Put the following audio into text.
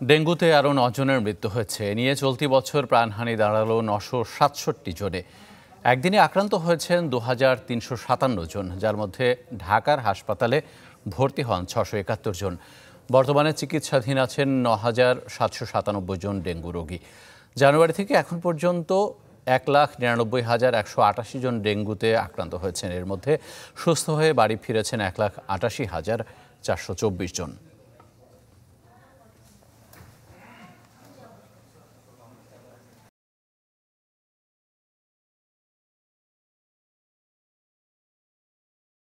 ডেঙ্গুতে আরও 9 জনের মৃত্যু হয়েছে। এ নিয়ে চলতি বছর প্রাণহানি দাঁড়ালো 967 জনে। একদিনে আক্রান্ত হয়েছেন 2357 জন, যার মধ্যে ঢাকার হাসপাতালে ভর্তি হন 671 জন। বর্তমানে চিকিৎসাধীন আছেন 9797 জন ডেঙ্গু রোগী। জানুয়ারি থেকে এখন পর্যন্ত 1,99,188 জন ডেঙ্গুতে আক্রান্ত হয়েছেন। এর মধ্যে সুস্থ হয়ে বাড়ি ফিরেছেন 1,88,424 জন।